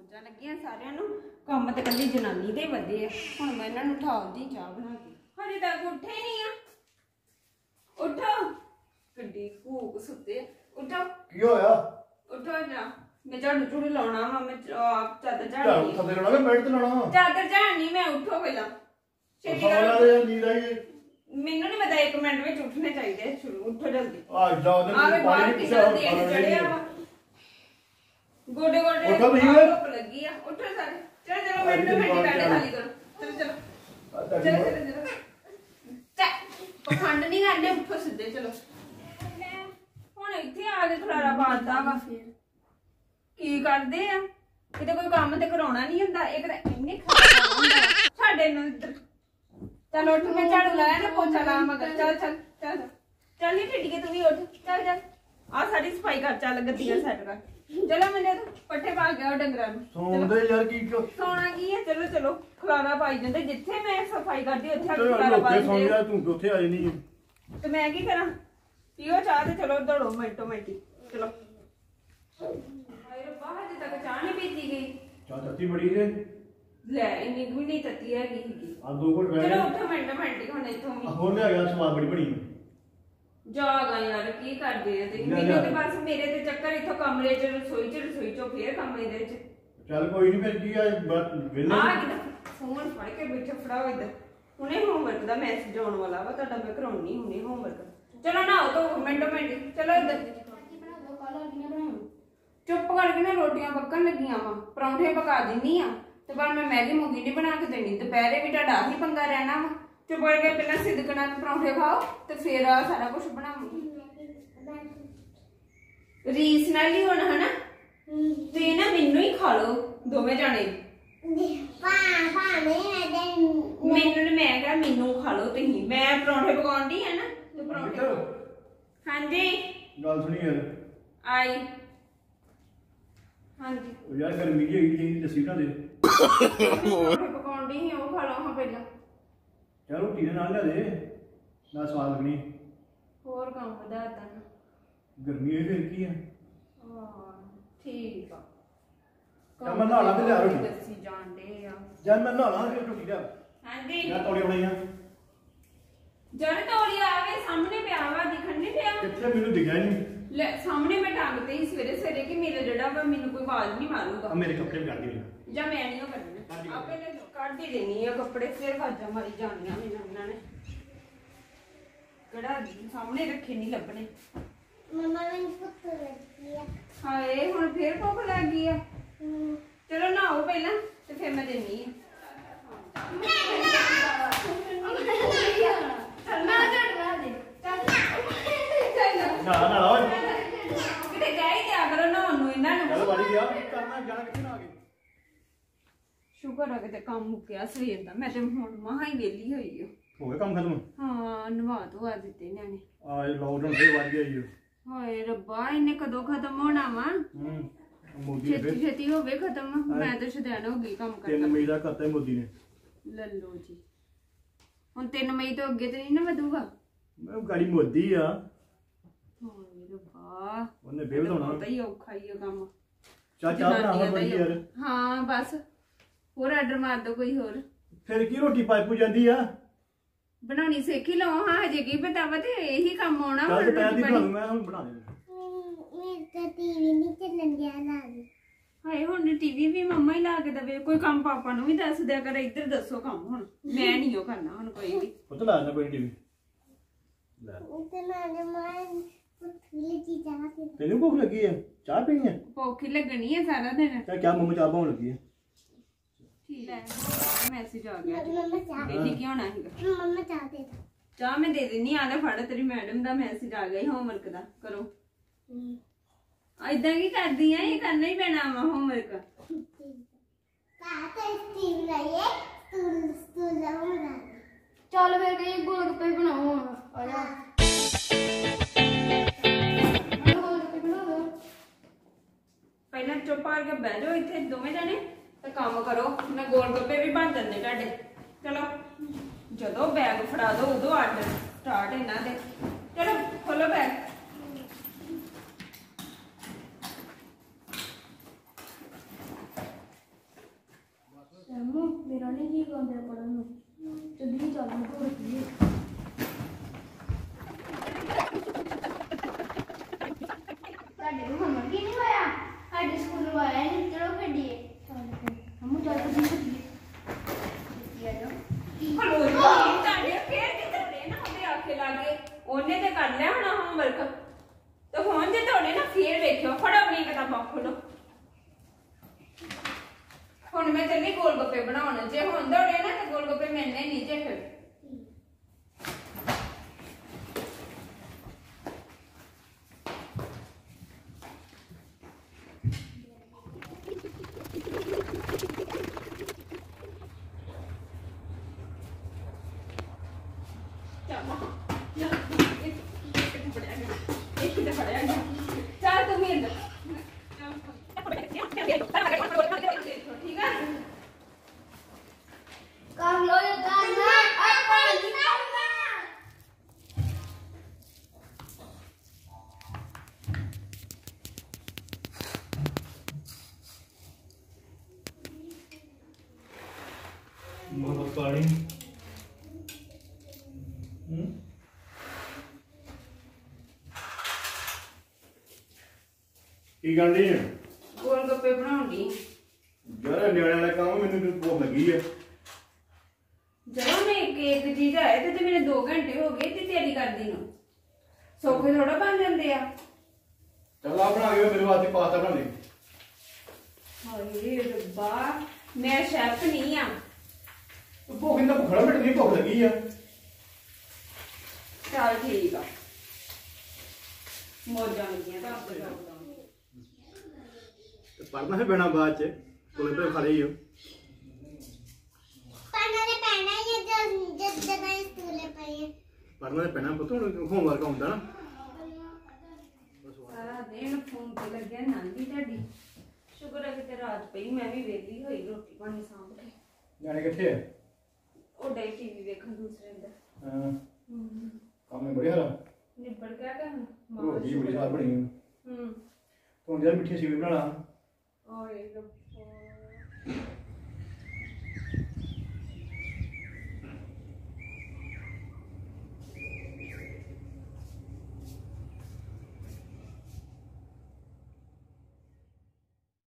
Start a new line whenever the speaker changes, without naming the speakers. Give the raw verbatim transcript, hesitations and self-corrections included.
ਮੌਜਾਂ ਲੱਗੀਆਂ ਸਾਰਿਆਂ ਨੂੰ। ਕੰਮ ਤੇ ਕੱਲੀ ਜਨਾਨੀ ਦੇ ਵਧੇ ਆ। ਹੁਣ ਮੈਂ ਇਹਨਾਂ ਨੂੰ ਉਠਾਉਂਦੀ ਚਾਹ ਬਣਾ ਕੇ। ਹਜੇ ਤੱਕ ਉੱਠੇ ਨਹੀਂ ਆ। ਉੱਠੋ ਗੱਡੀ ਭੂਕ ਸੁੱਤੇ। ਉੱਠੋ
ਕੀ ਹੋਇਆ?
ਉੱਠੋ ਜਾ। ਮੈਂ ਝਾੜੂ ਝੂੜੂ ਲਾਉਣਾ ਵਾ। ਮੈਂ ਆਪ ਚਾਦਰ ਝਾੜਨੀ
ਝਾੜੂ ਥੱਲੇ ਲਾਉਣਾ ਕਿ ਬੈੱਡ ਤੇ ਲਾਉਣਾ?
ਚਾਦਰ ਝਾੜਨੀ ਮੈਂ। ਉੱਠੋ ਪਹਿਲਾਂ ਛੇਤੀ
ਸਾਰਾ
ਕਰੋ।
ਦਿਨ ਨੀਂਦ ਆਈ
ਮੈਨੂੰ ਨਹੀਂ ਪਤਾ ਇੱਕ ਮਿੰਟ ਵਿੱਚ ਉੱਠਣੇ ਚਾਹੀਦੇ। ਸ਼ੁਰੂ ਉੱਠੋ ਜਲਦੀ।
ਆ ਜਾ ਉਹਦੇ
ਆਵੇ ਬਾਹਰ
ਪਾਣੀ
ਕਿੰਨਾ
ਪਿਛਾ
ਦੇਰ ਚੜਿਆ ਵਾ। ਗੋਡੇ ਗੋਡੇ
ਉੱਠੋ ਤੁਸੀਂ।
ਧੁੱਪ ਲੱਗੀ ਆ। ਉੱਠੋ ਸਾਰੇ। ਚਲੋ ਚਲੋ ਮਿੰਟ ਮਿੰਟ ਬੈਠੇ ਖਾਲੀ ਕਰੋ। ਚਲੋ ਚਲੋ ਚਲੋ ਚਲੋ ਚਲੋ ਚੱਲ ਪਖੰਡ ਨਹੀਂ ਕਰਨੇ। ਉੱਠੋ ਸਿੱਧੇ ਚਲੋ। ਹੁਣ ਇੱਥੇ ਆ ਕੇ ਖਲਾਰਾ ਪਾਉਂਦਾ ਵਾ। ਫਿਰ ਕੀ ਕਰਦੇ ਆ? ਕਿਤੇ ਕੋਈ ਕੰਮ ਤੇ ਕਰਾਉਣਾ ਨਹੀਂ ਹੁੰਦਾ। ਇੱਕ ਤਾਂ ਇੰਨੇ ਖਲਾਰਾ ਹੁੰਦਾ ਸਾਡੇ ਨੂੰ ਇੱਧਰ। ਚੱਲ ਉੱਠ। ਮੈਂ ਝਾੜੂ ਲਾਇਆ ਨਾ ਪੋਚਾ ਲਾ ਮਗਰ। ਚੱਲ ਚੱਲ ਚੱਲ ਚੱਲ ਨੀ ਢਿੱਡੀਏ ਤੂੰ ਵੀ ਉੱਠ। ਚੱਲ ਚੱਲ ਆ ਸਾਰੀ ਸਫਾਈ ਕਰ। ਚੱਲ ਗੱਦੀਆਂ ਸੈੱਟ ਕਰ। ਚਲੋ ਮੈਨੂੰ ਪੱਠੇ ਪਾ ਗਿਆ ਉਹ ਡੰਗਰਾਂ ਨੂੰ।
ਸੌਂਦੇ ਯਾਰ ਕੀ
ਸੌਣਾ ਕੀ ਹੈ? ਚਲੋ ਚਲੋ ਖਲਾਰਾ ਪਾਈ ਜਾਂਦੇ। ਜਿੱਥੇ ਮੈਂ ਸਫਾਈ ਕਰਦੀ ਉੱਥੇ ਆ ਕੇ ਖਲਾਰਾ
ਲੋਕੇ
ਪਾ
ਸੌਂ
ਦਿੰਦੇ।
ਜਾ ਤੂੰ ਉੱਥੇ ਆਈ ਨਹੀਂ
ਤੇ ਮੈਂ ਕੀ ਕਰਾਂ? ਪੀਓ ਚਾਹ ਤੇ ਚਲੋ ਦੌੜੋ ਮਿੰਟੋ ਮਿੰਟੀ। ਚਲੋ ਹਾਏ ਰੱਬਾ ਹਜੇ ਤੱਕ ਚਾਹ ਨਹੀਂ ਪੀਤੀ ਗਈ।
ਚਾਹ ਤੱਤੀ ਬੜੀ ਰੇ।
ਲੈ ਇੰਨੀ ਵੀ ਨਹੀਂ ਤੱਤੀ ਹੈਗੀ ਹੈਗੀ।
ਆ ਦੋ ਘੁੱਟ ਰਹਿ
ਚਲੋ
ਗਏ।
ਉੱਠੋ ਮਿੰਟੋ ਮਿੰਟੀ ਹੁਣ ਇੱਥੋਂ ਵੀ।
ਹੋਰ ਲਿਆ ਗਿਆ ਸਵਾਦ ਬੜੀ ਬਣੀ।
ਜਾਗਾ ਯਾਰ ਕੀ ਕਰਦੇ ਆ ਤੇ ਮੈਨੂੰ ਤੇ ਬਸ ਮੇਰੇ ਤੇ ਚੱਕਰ ਇੱਥੋਂ ਕਮਰੇ ਚ ਰਸੋਈ ਚ ਰਸੋਈ ਚੋਂ ਫੇਰ ਕਮਰੇ ਦੇ ਚ।
ਚੱਲ ਕੋਈ ਨਹੀਂ ਫਿਰ ਕੀ ਆ ਵੇਲੇ
ਆ ਕਿਦਾਂ ਫੋਨ ਫੜ ਕੇ ਵਿੱਚ ਫੜਾਓ ਇੱਧਰ। ਹੁਣੇ ਹੋਮਵਰਕ ਦਾ ਮੈਸੇਜ ਆਉਣ ਵਾਲਾ ਵਾ ਤੁਹਾਡਾ। ਮੈਂ ਕਰਾਉਣੀ ਹੁਣੇ ਹੋਮਵਰਕ। ਚਲੋ ਨਹਾਓ ਧੋ ਮਿੰਟੋ ਮਿੰਟ। ਚਲੋ ਇੱਧਰ ਚੁੱਪ ਕਰਕੇ ਨਾ ਰੋਟੀਆਂ ਪੱਕਣ ਲੱਗੀਆਂ ਵਾ। ਪਰੌਂਠੇ ਪਕਾ ਦਿੰਨੀ ਆ ਤੇ ਪਰ ਮੈਂ ਮੈਗੀ ਮੂਗੀ ਨਹੀਂ ਬਣਾ ਕੇ ਦੇਣੀ। ਦੁਪਹਿਰੇ ਵੀ ਤੁਹਾਡਾ ਆਹੀ ਪੰਗਾ ਰਹਿਣਾ ਵਾ। ਚੁੱਪ ਕਰਕੇ ਪਹਿਲਾਂ ਸਿੱਧਕ ਨਾਲ ਪਰੌਂਠੇ ਖਾਓ ਤੇ ਫਿਰ ਆ ਸਾਰਾ ਕੁਝ ਬਣਾਵਾਂਗੀ। ਰੀਸ ਨਾਲ ਹੀ ਹੁਣ ਹਨਾ। ਤੇ ਨਾ ਮੈਨੂੰ ਹੀ ਖਾ ਲਓ ਦੋਵੇਂ ਜਾਣੇ। ਮੈਨੂੰ ਨੇ ਮੈਂ ਕਿਹਾ ਮੈਨੂੰ ਖਾ ਲਓ ਤੁਸੀਂ। ਮੈਂ ਪਰੌਂਠੇ ਪਕਾਉਣ ਦੀ ਹੈ ਨਾ ਤੇ ਪਰੌਂਠੇ। ਹਾਂਜੀ
ਗੱਲ ਸੁਣੀ ਯਾਰ।
ਆਈ ਹਾਂਜੀ।
ਉਹ ਯਾਰ ਗਰਮੀ ਜੀ ਹੈਗੀ ਜੀ ਦੱਸੀ ਨਾ ਦੇ।
ਪਰੌਂਠੇ ਪਕਾਉਣ ਦੀ ਉਹ ਖਾ ਲਓ ਹਾਂ ਪਹਿਲਾਂ।
ਚਲ ਰੋਟੀ ਦੇ ਨਾਲ ਲਿਆ ਦੇ ਨਾ ਸਵਾਦ ਲੱਗਣੀ।
ਹੋਰ ਕੰਮ ਵਧਾ ਦਾਂ।
ਗਰਮੀ ਇਹ ਫਿਰ ਕੀ ਆ?
ਹਾਂ ਠੀਕ ਆ।
ਚੱਲ ਮੈਂ ਨਹਾ ਲਾ ਤੇ ਲਿਆ ਰੋਟੀ।
ਦੱਸੀ ਜਾਂਦੇ ਆ।
ਜਦ ਮੈਂ ਨਹਾ ਲਾ ਫਿਰ ਰੋਟੀ ਲਿਆ।
ਹਾਂਜੀ
ਮੈਂ ਤੌੜੀ ਬਣਾਈਆਂ।
ਜਦ ਤੌਲੀਆ ਆਵੇ ਸਾਹਮਣੇ ਪਿਆ ਵਾ ਦਿਖਣ ਨਹੀਂ ਪਿਆ।
ਕਿੱਥੇ ਮੈਨੂੰ ਦਿਖਿਆ ਨਹੀਂ।
ਲੈ ਸਾਹਮਣੇ ਮੈਂ ਟੰਗਦੇ ਹੀ ਸਵੇਰੇ ਸਵੇਰੇ ਕਿ ਮੇਰਾ ਜਿਹੜਾ ਵਾ ਮੈਨੂੰ ਕੋਈ ਆਵਾਜ਼ ਨਹੀਂ ਮਾਰੂਗਾ।
ਆ ਮੇਰੇ ਕੱਪੜੇ ਵੀ ਕੱਢ ਦੇ।
ਜਾਂ ਮੈਂ ਨਹੀਂ ਉਹ ਕੱਢਣਾ। ਆਪੇ ਲੈ ਕੱਢ ਹੀ ਦੇਣੀ ਆ ਕੱਪੜੇ। ਫਿਰ ਵਾਜਾਂ ਮਾਰੀ ਜਾਣੀਆਂ ਮੈਨੂੰ ਇਹਨਾਂ ਨੇ। ਕਿਹੜਾ ਸਾਹਮਣੇ ਰੱਖੇ ਨਹੀਂ ਲੱਭਣੇ।
ਮਮਾ ਮੈਨੂੰ ਭੁੱਖ ਲੱਗੀ ਆ।
ਹਾਏ ਹੁਣ ਫੇਰ ਭੁੱਖ ਲੱਗ ਗਈ ਆ। ਚਲੋ ਨਹਾਓ ਪਹਿਲਾਂ ਤੇ ਫਿਰ ਮੈਂ ਦੇਣੀ ਆ।
ਨਾ ਨਾ ਓਏ
ਕਿਤੇ ਗਏ ਤੇ ਅਗਰ ਨਹਾਉਣ ਨੂੰ ਇਹਨਾਂ ਨੂੰ।
ਚੱਲ ਵਾਰੀ ਗਿਆ ਕਰਨਾ ਜਾਣਾ ਕਿੱਥੇ ਨਾ ਆ ਗਏ।
ਸ਼ੁਕਰ ਆ ਕਿਤੇ ਕੰਮ ਮੁੱਕਿਆ ਸਵੇਰ ਦਾ। ਮੈਂ ਤੇ ਹੁਣ ਮਹਾ ਹੀ ਵਿਹਲੀ ਹੋਈ ਆ।
ਹੋ ਗਿਆ ਕੰਮ ਖਤਮ?
ਹਾਂ ਨਵਾ ਧਵਾ ਦਿੱਤੇ ਨਿਆਣੇ।
ਆ ਇਹ ਲੋਕਡਾਊਨ ਤੇ ਵੱਜ ਗਿਆ ਜੀ।
ਹਾਏ ਰੱਬਾ ਇਹਨੇ ਕਦੋਂ ਖਤਮ ਹੋਣਾ ਵਾ?
ਹੂੰ ਮੋਦੀ ਨੇ
ਛੇਤੀ ਛੇਤੀ ਹੋਵੇ ਖਤਮ। ਮੈਂ ਤਾਂ ਸ਼ੁਦੈਣ ਹੋ ਗਈ ਕੰਮ
ਤਿੰਨ
ਕਰਦਾ।
ਮਈ ਦਾ ਕਰਤਾ ਮੋਦੀ ਨੇ।
ਲੱਲੋ ਜੀ ਹੁਣ ਤਿੰਨ ਮਈ ਤੋਂ ਅੱਗੇ ਤੇ ਨਹੀਂ ਨਾ ਵਧੂਗਾ।
ਮੈਂ ਗਾੜੀ ਮੋਦੀ ਆ।
ਹਾਏ ਰੱਬਾ
ਉਹਨੇ ਬੇਵ ਹੋਣਾ।
ਪਤਾ ਹੀ ਔਖਾ ਹੀ ਆ ਕੰਮ।
ਚਾਚਾ ਬਣਾਵਾ ਬੜੀ ਯਾਰ।
ਹਾਂ ਬਸ ਹੋਰ ਆਰਡਰ ਮਾਰ ਦੋ ਕੋਈ ਹੋਰ।
ਫਿਰ ਕੀ ਰੋਟੀ ਪਾਈਪੂ ਜਾਂਦੀ ਆ?
ਬਣਾਉਣੀ ਸਿੱਖ ਹੀ ਲਓ। ਹਾਂ ਹਜੇ ਕੀ ਪਤਾ ਵਾ ਤੇ ਇਹੀ ਕੰਮ ਆਉਣਾ।
ਚੱਲ ਦੁਪਹਿਰ ਦੀ ਬਣਾ ਲੂ ਮੈਂ ਹੁਣ ਬਣਾ ਦੇ।
ਮੇਰੇ ਤਾਂ ਟੀਵੀ ਨਹੀਂ ਚੱਲਣ ਦਿਆ ਨਾ।
ਹਾਏ ਹੁਣ ਟੀਵੀ ਵੀ ਮੰਮਾ ਹੀ ਲਾ ਕੇ ਦਵੇ। ਕੋਈ ਕੰਮ ਪਾਪਾ ਨੂੰ ਵੀ ਦੱਸ ਦਿਆ ਕਰ। ਇੱਧਰ ਦੱਸੋ ਕੰਮ ਹੁਣ ਮੈਂ ਨਹੀਂ ਉਹ ਕਰਨਾ ਹੁਣ ਕੋਈ ਵੀ।
ਪੁੱਤ ਲਾ ਨਾ ਕੋਈ ਟੀਵੀ ਲੈ।
ਤੇ ਨਾਲੇ ਮੈਂ ਭੁੱਖ ਲੱਗੀ ਚਾਹ ਪੀ।
ਤੈਨੂੰ ਭੁੱਖ ਲੱਗੀ ਆ? ਚਾਹ ਪੀਣੀ ਆ?
ਭੁੱਖ ਹੀ ਲੱਗਣੀ ਹੈ ਸਾਰਾ ਦਿਨ।
ਕਿਆ ਕਿਆ ਮੰਮਾ ਚਾਹ ਪਾਉਣ ਲੱਗੀ ਆ?
ਠੀਕ ਹੈ ਮੈਸੇਜ ਆ ਗਿਆ।
ਮਮਾ ਚਾਹ
ਬੇਲੀ ਕੀ ਹੋਣਾ ਹੈਗਾ।
ਮਮਾ ਚਾਹ ਦੇ ਦੋ।
ਚਾਹ ਮੈਂ ਦੇ ਦਿੰਨੀ ਆ। ਲੈ ਫੜ ਤੇਰੀ ਮੈਡਮ ਦਾ ਮੈਸੇਜ ਆ ਗਿਆ ਹੋਮਵਰਕ ਦਾ ਕਰੋ। ਏਦਾਂ ਕੀ ਕਰਦੀ ਆ? ਇਹ ਕਰਨਾ ਹੀ ਪੈਣਾ ਵਾ ਹੋਮਵਰਕ।
ਕਾ ਤਾਂ ਟੀਵੀ ਲਾਈਏ ਸਟੂਲ ਸਟੂਲ ਲਾਉਣਾ।
ਚੱਲ ਫਿਰ ਕਈ ਗੋਲ ਗੱਪੇ ਬਣਾਓ ਹੁਣ। ਆ ਜਾ ਗੋਲ ਗੱਪੇ ਬਣਾ ਦੋ।
ਪਹਿਲਾਂ ਚੁੱਪ ਕਰਕੇ ਬਹਿ ਜਾਓ ਇੱਥੇ ਦੋਵੇਂ ਜਣੇ ਤੇ ਕੰਮ ਕਰੋ। ਮੈਂ ਗੋਲ ਗੱਪੇ ਵੀ ਬਣ ਜਾਂਦੇ ਤੁਹਾਡੇ। ਚਲੋ ਜਦੋਂ ਬੈਗ ਫੜਾ ਦੋ ਉਦੋਂ ਆਰਡਰ ਸਟਾਰਟ ਇਹਨਾਂ ਦੇ। ਚਲੋ ਖੋਲੋ ਬੈਗ।
ਆਉਂਦੇ ਪੜਨ ਨੂੰ ਚੱਲੀ ਚੱਲ ਮੈਂ ਹੋਰ ਕੀ ਸਾਡੇ ਨੂੰ ਹਮਰ ਕੀ ਨਹੀਂ ਹੋਇਆ ਸਾਡੇ ਸਕੂਲ ਆਇਆ ਨਹੀਂ ਚਲੋ ਖੇਡੀਏ ਹਮ ਚੱਲ ਕੇ ਖੇਡੀਏ ਕੀ ਆ ਜਾ
ਹਲੋ ਜੀ ਤੁਹਾਡੇ ਫੇਰ ਕਿਤੇ ਨਾ ਉਹਦੇ ਆਖੇ ਲਾਗੇ ਉਹਨੇ ਤੇ ਕਰ ਲਿਆ ਹੋਣਾ ਹੋਮਵਰਕ ਤੇ ਹੁਣ ਜੇ ਤੁਹਾਡੇ ਨਾ ਫੇਰ ਵੇਖਿਓ ਫੜੋ ਆਪਣੀ ਕਿਤਾਬਾਂ ਖੋਲੋ ਹੁਣ ਮੈਂ ਚੱਲੀ ਗੋਲ ਗੱਪੇ ਬਣਾਉਣ ਜੇ ਹੁਣ ਦੌੜੇ ਨਾ ਤੇ ਗੋਲ ਗੱਪੇ ਮਿਲਣੇ ਨਹੀਂ ਜੇ ਫਿਰ ਚੱਲ ਤੂੰ ਵੀ ਅੰਦਰ ਠੀਕ ਹੈ
ਕਰ ਲੋ ਇਹ ਕਰਨਾ ਆਪਾਂ ਨਹੀਂ ਕਰਨਾ
मोहब्बत पानी हम्म की कर रही है
ਗੋਲ ਗੱਪੇ ਬਣਾਉਂਗੀ
यार न्याणे वाला काम मैंने तो भूख लगी है
ਜਦੋਂ ਮੈਂ ਇੱਕ ਇੱਕ ਚੀਜ਼ ਆਏ ਤੇ ਤੇ ਮੇਰੇ दो ਘੰਟੇ ਹੋ ਗਏ ਤੇ ਤਿਆਰੀ ਕਰਦੀ ਨੂੰ ਸੌਖੇ ਥੋੜਾ ਬਣ ਜਾਂਦੇ ਆ
चल आप बना के मेरे वास्ते पास्ता बना दे
ਹਾਏ ਰੱਬਾ ਮੈਂ ਸ਼ੈਫ ਨਹੀਂ ਆ
तो भूख इंदा भूखड़ा मिट नहीं भूख लगी है
ਚੱਲ ਠੀਕ ਆ ਮੋਜਾਂ ਲੱਗੀਆਂ ਤਾਂ ਆਪੇ ਕਰਦਾ
तो पढ़ना है बिना बाद च कोले पे खड़े ही हो
पढ़ना ने पढ़ना है जब जब जब स्कूल में पढ़े
पढ़ना है पैना पुत्त होमवर्क आउंदा ना
ਸਾਰਾ ਦਿਨ ਫੋਨ ਤੇ ਲੱਗਿਆ ਨਾਂਦੀ ਤੁਹਾਡੀ ਸ਼ੁਕਰ ਹੈ ਕਿ ਰਾਤ ਪਈ ਮੈਂ ਵੀ ਵੇਲੀ ਹੋਈ ਰੋਟੀ ਪਾਣੀ ਸਾਂਭ ਕੇ
न्याणे किथे है
ਉਹ ਡੇ ਟੀਵੀ ਵੇਖਣ ਦੂਸਰੇ ਅੰਦਰ
हां
ਹੂੰ
काम में बढ़िया रहा
ਨਿਬੜ ਗਿਆ ਕਿ ਹੁਣ
रोटी बड़ी स्वाद बनी
ਹੂੰ
तो यार मिठी सी बनाना
ਓਏ ਰੱਬਾ